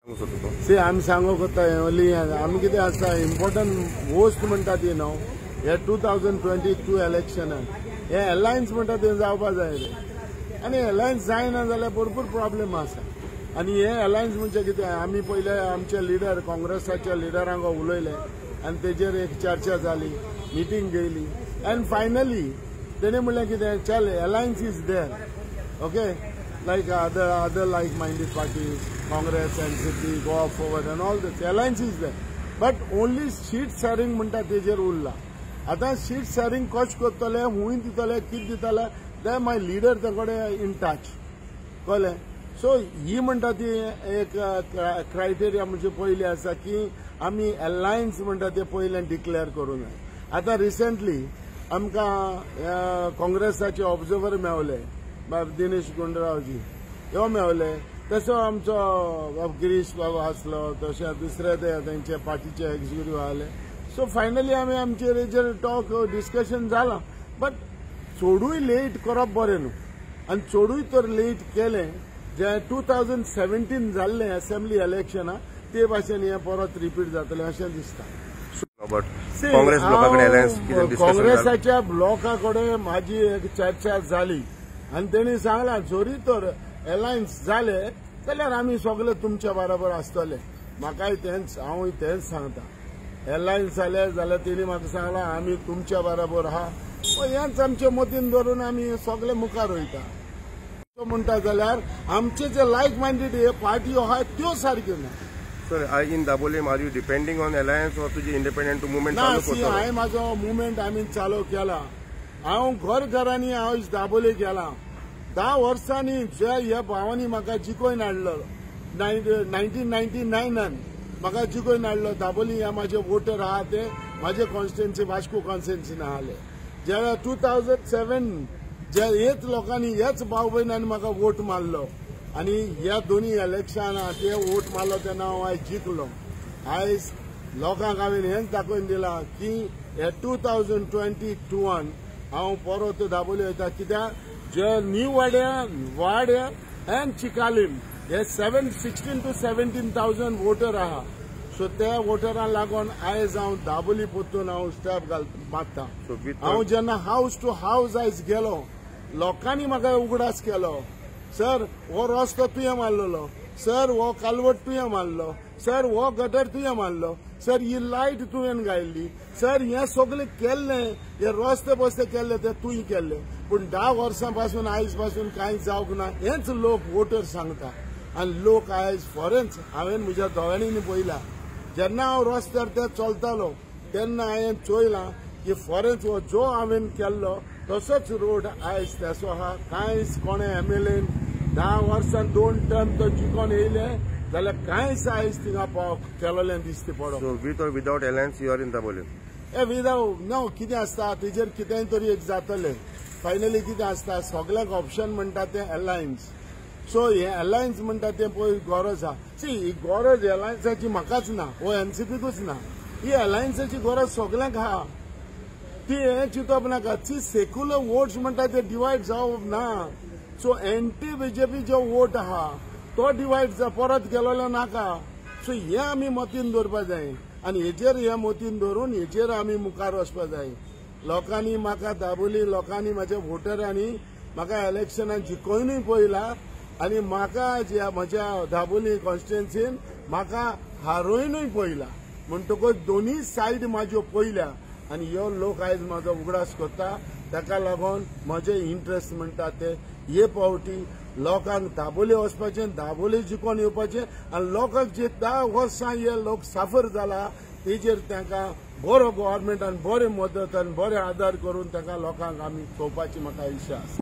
C आमी सांगूंक कोत्ता ओली आमी कितें आसा इम्पॉर्टंट वोस्ट म्हणटा ती न्हू हे 2022 इलेक्शनान हे अलायन्स म्हणटा ते जावपा जाय रे आनी अलायन्स जायना जाल्यार भरपूर प्रॉब्लेम आसा आनी हे अलायन्स म्हणजे कितें आमी पयले आमचे लिडर काँग्रेसाच्या लिडरांक उलयले आनी तेजेर एक चर्चा जाली मिटींग गेली आनी फायनली तेणे म्हणलें कितें चल alliance is there okay like other like-minded parties, Congress, NCP, go forward and all this. Alliance is there. But only sheet sharing म्हणटा तेजेर उरला. आता sheet sharing कश करतले, हुंय दितले, कित दितले, they my leader तेकडे in touch. कळ्ळें? So ही म्हणटा ती एक क्रायटेरिया म्हणजे पयली आसा की आमी अलायन्स म्हणटा ते पयले डिक्लेअर करूं जाय. आता रिसेंटली आमकां काँग्रेसाचे ऑब्झर्वर मेवले दिनेश गुंडरावजी ह्यो मेवले तसो आमचो गिरीश बाबा आसलो तशें दुसरे तेंचे पार्टीचे एक्झिक्युटीव आसले सो फायनली आमी आमचे हेजेर टॉक डिस्कशन जाला बट चोडूय लेट करप बरें न्हू आनी चोडूय तर लेट केलें जे 2017 जाल्लें असेंब्ली इलेक्शना ते भाशेन हें परत रिपीट जातलें अशें दिसता. काँग्रेसाच्या ब्लॉका कडेन म्हाजी एक चर्चा जाली आनी तेणी सांगला जोरी तर अलायन्स जाले जाल्यार आमी सगळे तुमच्या बरोबर आसतले म्हाकाय तेंच हांवूय तेंच सांगता अलायन्स जाले जाल्यार तेणी म्हाका सांगला आमी तुमच्या बरोबर आहा हेंच आमचे मतीन धरून आमी सगळे मुखार वयता म्हणटा जाल्यार आमचे जे लायक मायंडेड हे पार्टी आहा त्यो सारक्यो ना. Sir, in Dabolim, are you depending on alliance or तुझी independent movement? ना सी हांवें म्हाजो मुवमेंट आमी चालू केला हांव घरांनी हांव दाबोले गेला 10 वर्सांनी जे ह्या भावांनी म्हाका जिखोवन हाडलो 1999 म्हाका जिखोवन हाडलो दाबोली हे म्हाजे वोटर आहा ते म्हाजे कॉन्स्टिट्युएन्सी वास्को कॉन्स्टिट्युएन्सीन आहले जे 2007 जे हेच लोकांनी हेच भाव भयणांनी म्हाका वोट मारलो आनी ह्या दोनी इलेक्शनां ते वोट मारलो तेन्ना हांव आयज जिखलो आयज लोकांक हांवें हेंच दाखोवन दिला की हे 2022 हांव परत दाबोली वयता कित्याक जे न्यू वाड्या एंड चिकालीम हे 16 to 17,000 वोटर आहा सो त्या वोटरांक लागून आयज हांव दाबोली परतून हांव स्टेप मारता. हांव जेन्ना हाऊस टू हाऊस आयज गेलो लोकांनी म्हाका उगडास केलो सर हो रस्तो तुवें मारलेलो सर हो कालवट तुवें मारलो सर हो गटर तुवें मारलो सर ही लायट तुवें घायल्ली सर हें सगळें केल्लें हे रस्ते बस्ते केल्ले ते तुवें केल्ले पूण 10 वर्सां पासून आयज पासून कांय जावंक ना हेच लोक वोटर सांगता आनी लोक आयज फॉरेन्स हांवें म्हज्या दोळ्यांनी पळयला जेन्ना हांव रस्त्यार ते चलतालो तेन्ना हांवें चोयलां की फॉरेन्स हो जो हांवें केल्लो तसोच रोड आयज तेसो आहा कांयच कोणे एमएलएन 10 वर्सां 2 टर्म तो जिखोन येयले जाल्यार कांयच आयज थिंगा केलोलें दिसता पडो. So with or without alliance you are in Dabolim? ए विदाउट नो कितें आसता तेजेर कितेंय तरी एक जातलें फायनली कितें आसता सगळ्याक ऑप्शन म्हणटा तें अलायन्स सो हे अलायन्स म्हणटा तें पळय गरज आहा सी ही गरज अलायन्साची म्हाकाच ना वो एनसीपीकूच ना ही अलायन्साची गरज सगळ्यांक आहा ती हें चिंतप नाका ती सेक्युलर वोट्स म्हणटा ते डिवायड जावप ना सो एंटी बीजेपी जो वोट आहा तो डिवायड परत गेलोलो नाका सो हे आमी मतीन दवरपा जाय आनी हेजेर हे मतीन धरून हेजेर आमी मुखार वचपा जाय. लोकांनी म्हाका दाबोली लोकांनी म्हाज्या वोटरांनी म्हाका इलेक्शनान जिखोवनूय पळयला आनी म्हाका म्हज्या दाबोली कॉन्स्टिट्युएन्सीन म्हाका हारोवनूय पळयला म्हणटकूच दोनूय सायड म्हाज्यो पळयल्या आनी ह्यो लोक आयज म्हाजो उगडास करता ताका लागून म्हजे इंट्रस्ट म्हणटा ते हे पावटी लोकांक दाबोली वचपाचें दाबोली जिखोवन येवपाचें आनी लोकांक जे 10 वर्सां हे लोक साफर जाला तेजेर तांकां बरो गव्हर्मेंटान बरें मदत आनी बरें आदार करून तांकां लोकांक आमी चोवपाची म्हाका इच्छा आसा.